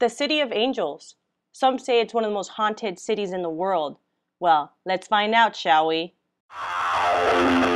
The City of Angels. Some say it's one of the most haunted cities in the world. Well, let's find out, shall we?